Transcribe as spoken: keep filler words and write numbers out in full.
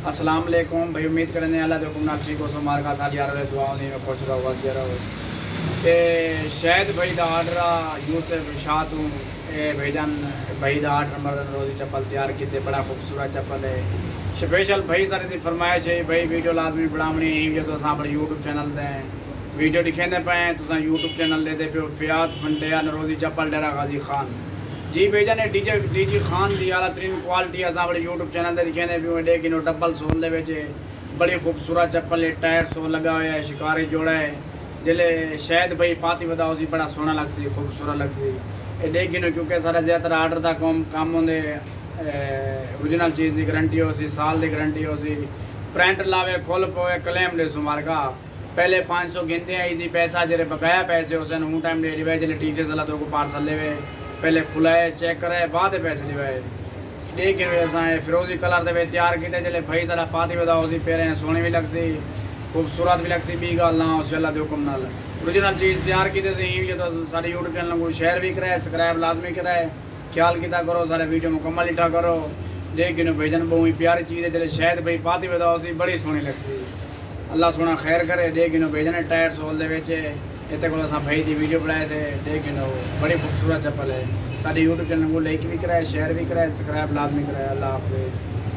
अस्सलाम वालेकुम भाई, उम्मीद करने अल्लाह दे हुक्म नाल ठीक हो। सो मार का साल यार दुआओं में खुश रहो, वधिया रहो। ते शायद भाई दा आर्डर यूसुफ शाह तू ए भेजन भाई दा आर्डर मर्दन रोजी चप्पल तैयार किते, बड़ा खूबसूरत चप्पल है स्पेशल भाई सारे दी फरमाइश है भाई वीडियो लाजमी बनावनी है। जो असां अपने यूट्यूब चैनल ते वीडियो दिखेंदे पे तुसां यूट्यूब चैनल दे पे फियाज फंडिया नरोजी चप्पल डेरा गाजी खान जी भेजा ने डीजे डीजी खान दी आला तरीन क्वालिटी असां अपने यूट्यूब चैनल ते दिखेंदे पे डे किनो डबल सोल दे विच बड़ी खूबसूरत चप्पल है, टायर सो लगा हुआ है, शिकारी जोड़ा है जिले शायद भाई पाती वदा उसी बड़ा सोहना लगसी, खूबसूरत लगसी ये डे किनो क्योंकि सारा ज़्यादातर आर्डर का काम काम होंदे ओरिजिनल चीज़ की गारंटी हो सी, साल की गारंटी हो सी, प्रिंट लावे खोल पवे क्लेम दे सुमार का पहले पाँच सौ गिनते हैं इसी पैसा जेरे बकाया पैसे हो सन हूँ टाइम ले लिवे जिले टीचर सला तो को पार्सल लेवे पहले खुलाए चेक करे बाद पैसे लिवे लेकिन असां फिरोजी कलर दे तैयार किते जिले भाई सारा पाती वदा उसी पेरे सोहनी भी लगसी, खूबसूरत भी लगसी। बी गल ना अल्लाह दे हुक्म नाल ओरिजिनल चीज़ तैयार की तो सारे यूट्यूब चैनल को शेयर भी कराए, सब्सक्राइब लाजमी कराए, ख्याल किया करो, सारे वीडियो मुकम्मल इठा करो। लेकिन भेजन बहुत ही प्यारी चीज़ है जिले शायद भाई पाती वदा उसी बड़ी सोहनी लगसी, अल्लाह सोना खैर करे। लेकिन भेजन टायर सोल दे विच इतने को असां भाई की वीडियो बनाए थे। लेकिन बड़ी खूबसूरत चप्पल है, सारे यूट्यूब चैनल को लाइक भी कराए, शेयर भी कराए, सब्सक्राइब लाजमी कराए। अल्लाह हाफिज़।